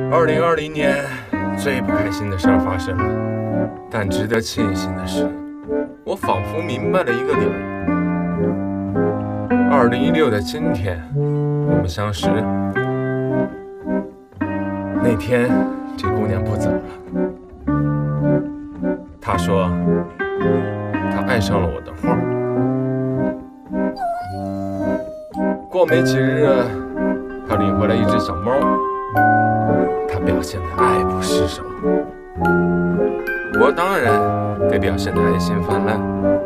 2020年最不开心的事儿发生了，但值得庆幸的是，我仿佛明白了一个理儿。2016的今天，我们相识。那天，这姑娘不走了。她说，她爱上了我的画。过没几日，她领回来一只小猫。她表现得爱不释手，我当然得表现得爱心泛滥。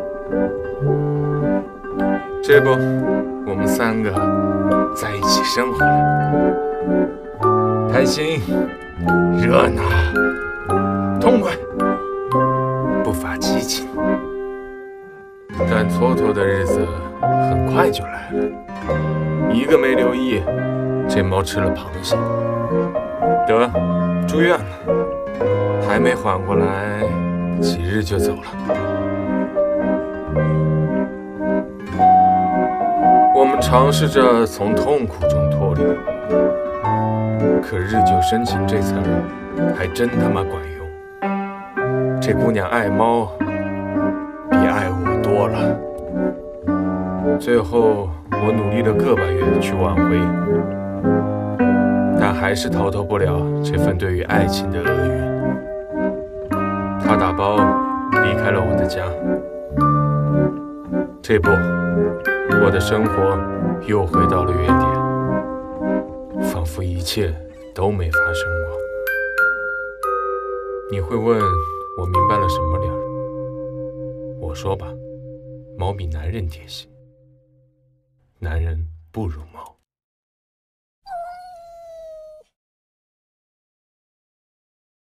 这不，我们3个在一起生活了，开心、热闹、痛快，不乏激情。但蹉跎的日子很快就来了，一个没留意，这猫吃了螃蟹。得，住院了，还没缓过来，几日就走了。我们尝试着从痛苦中脱离，可日久生情这词儿还真他妈管用。这姑娘爱猫比爱我多了。最后，我努力了个把月去挽回。但还是逃脱不了这份对于爱情的厄运。他打包离开了我的家，这不，我的生活又回到了原点，仿佛一切都没发生过。你会问我明白了什么理儿？我说吧，猫比男人贴心，男人不如猫。